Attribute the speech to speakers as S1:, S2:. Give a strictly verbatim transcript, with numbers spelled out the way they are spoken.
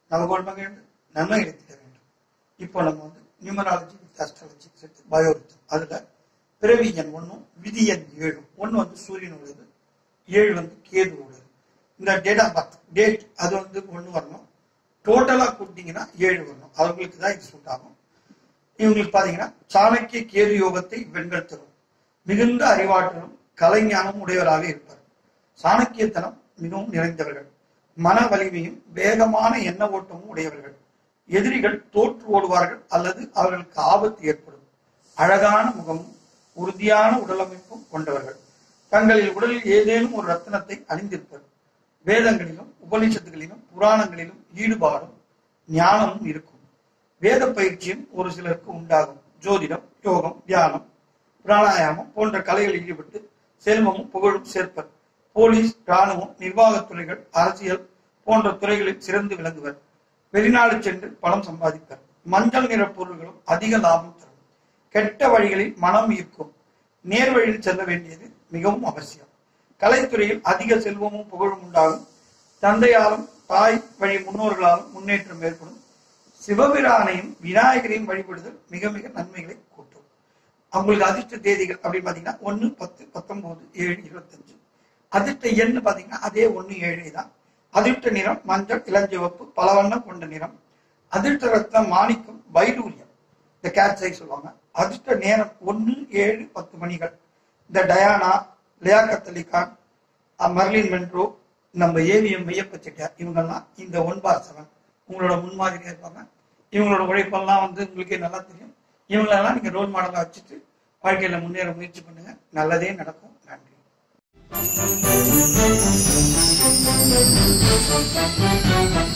S1: நவகோள்மங்கள் நன்மை கிடைத்திட வேண்டும். இப்போ நம்ம வந்து நியூமராலஜி வித் அஸ்ட்ராலஜி சேர்த்து பயோரித்தம். அதுல பிறவி எண் ஒன்றும் விதி எண் ஏழும். ஒன்று வந்து சூரியன் உள்ளது, ஏழு வந்து கேது உள்ளது. இந்த டேட் ஆஃப் பர்த் டேட் அது வந்து ஒன்று வரணும், டோட்டலா கூட்டிங்கன்னா ஏழு வரணும். அவங்களுக்கு தான் இது சூட் ஆகும். இவங்களுக்கு பாத்தீங்கன்னா சாணக்கிய கேது யோகத்தை பெண்கள் தரும். மிகுந்த அறிவாற்றலும் கலைஞானம் உடையவராக இருப்பார். சாணக்கியத்தனம் மிகவும் நிறைந்தவர்கள். மன வலிமையும் வேகமான எண்ண ஓட்டமும் உடையவர்கள். எதிரிகள் தோற்று ஓடுவார்கள் அல்லது அவர்களுக்கு ஆபத்து ஏற்படும். அழகான முகமும் உறுதியான உடலமைப்பும் கொண்டவர்கள். தங்களில் உடலில் ஏதேனும் ஒரு ரத்தினத்தை அணிந்திருப்பர். வேதங்களிலும் உபநிஷத்துகளிலும் புராணங்களிலும் ஈடுபாடும் ஞானமும் இருக்கும். வேத பயிற்சியும் ஒரு சிலருக்கு உண்டாகும். ஜோதிடம், யோகம், தியானம், பிராணாயாமம் போன்ற கலைகளில் ஈடுபட்டு செல்வமும் புகழும் சேர்ப்பர். போலீஸ், இராணுவம், நிர்வாகத்துறைகள், அரசியல் போன்ற துறைகளில் சிறந்து விளங்குவர். வெளிநாடு சென்று பணம் சம்பாதிப்பர். மஞ்சள் நிற பொருள்களும் அதிக லாபம் தரும். கெட்ட வழிகளில் மனம் ஈர்க்கும். நேர் வழியில் செல்ல வேண்டியது மிகவும் அவசியம். கலைத்துறையில் அதிக செல்வமும் புகழும் உண்டாகும். தந்தையாலும் தாய் வழி முன்னோர்களாலும் முன்னேற்றம் ஏற்படும். சிவபிரானையும் விநாயகரையும் வழிபடுதல் மிக மிக நன்மைகளை கூட்டும். அவங்களுக்கு அதிர்ஷ்ட தேதிகள் அப்படின்னு பாத்தீங்கன்னா ஒன்னு பத்து பத்தொன்பது ஏழு இருபத்தஞ்சு. அதிர்ஷ்ட எண்ணு பாத்தீங்கன்னா அதே ஒன்னு ஏழு தான். அதிர்ஷ்ட நிறம் மஞ்சள், இளஞ்சிவப்பு, பல வண்ணம் கொண்ட நிறம். அதிர்ஷ்ட ரத்னம் மாணிக்கம், வைடூரியம், இந்த கேட்சை சொல்லுவாங்க. அதிர்ஷ்ட நேரம் ஒன்னு ஏழு பத்து மணிகள். இந்த Diana, Liaquat Ali Khan, Marilyn Monroe, நம்ம ஏவிஎம் மையப்ப செட்டியார், இவங்கெல்லாம் இந்த ஒன் பார் செவன் உங்களோட முன்மாதிரியா இருப்பாங்க. இவங்களோட உழைப்பெல்லாம் வந்து உங்களுக்கே நல்லா தெரியும். இவங்களெல்லாம் நீங்க ரோல் மாடலா வச்சுட்டு வாழ்க்கையில முன்னேற முயற்சி பண்ணுங்க. நல்லதே நடக்கும். நன்றி. Thank you.